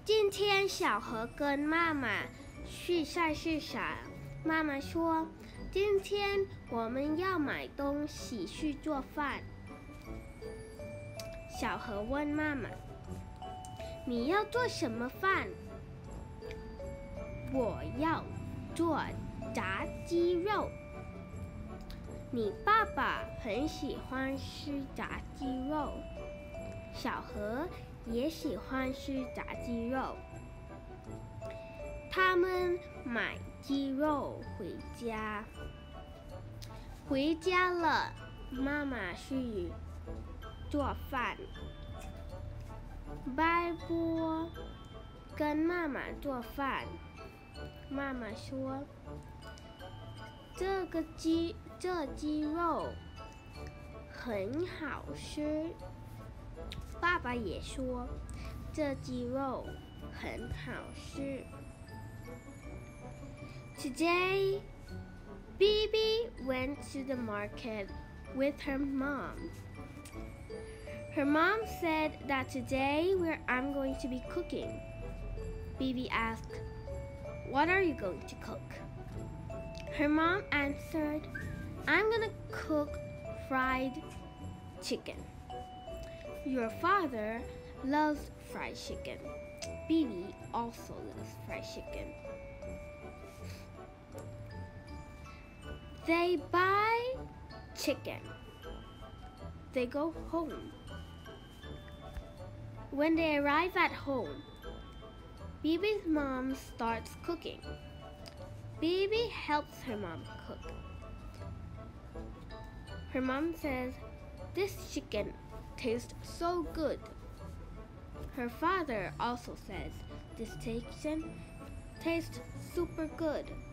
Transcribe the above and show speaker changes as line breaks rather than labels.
今天小何跟妈妈去菜市场，妈妈说今天我们要买东西去做饭。小何问妈妈，你要做什么饭？我要做炸鸡肉。你爸爸很喜欢吃炸鸡肉，小何也喜欢吃炸鸡肉。他们买鸡肉回家了，妈妈去做饭。白波跟妈妈做饭，妈妈说这鸡肉很好吃。爸爸也说这鸡肉很好吃。Today, Bibi went to the market with her mom. Her mom said that today I'm going to be cooking. Bibi asked, "What are you going to cook?" Her mom answered, "I'm going to cook fried chicken." Your father loves fried chicken. Bibi also loves fried chicken. They buy chicken. They go home. When they arrive at home, Bibi's mom starts cooking. Bibi helps her mom cook. Her mom says, "This chicken tastes so good." Her father also says, "This chicken tastes super good."